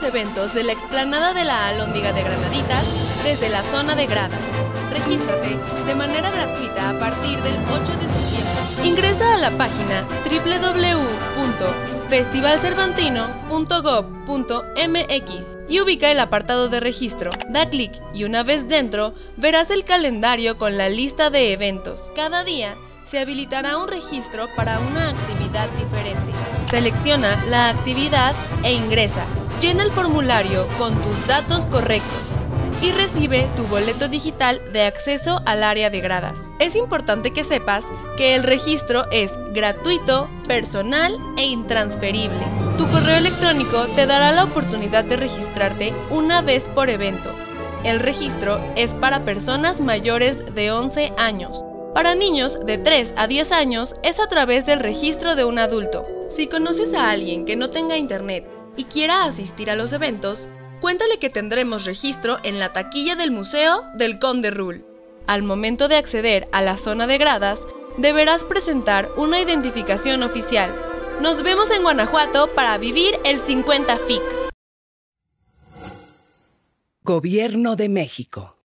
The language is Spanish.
eventos de la explanada de la Alhóndiga de Granaditas desde la zona de gradas. Regístrate de manera gratuita a partir del 8 de septiembre. Ingresa a la página www.festivalcervantino.gov.mx y ubica el apartado de registro. Da clic y una vez dentro verás el calendario con la lista de eventos. Cada día se habilitará un registro para una actividad diferente. Selecciona la actividad e ingresa. Llena el formulario con tus datos correctos y recibe tu boleto digital de acceso al área de gradas. Es importante que sepas que el registro es gratuito, personal e intransferible. Tu correo electrónico te dará la oportunidad de registrarte una vez por evento. El registro es para personas mayores de 11 años. Para niños de 3 a 10 años es a través del registro de un adulto. Si conoces a alguien que no tenga internet y quiera asistir a los eventos, cuéntale que tendremos registro en la taquilla del Museo del Conde Rull. Al momento de acceder a la zona de gradas, deberás presentar una identificación oficial. Nos vemos en Guanajuato para vivir el 50 FIC. Gobierno de México.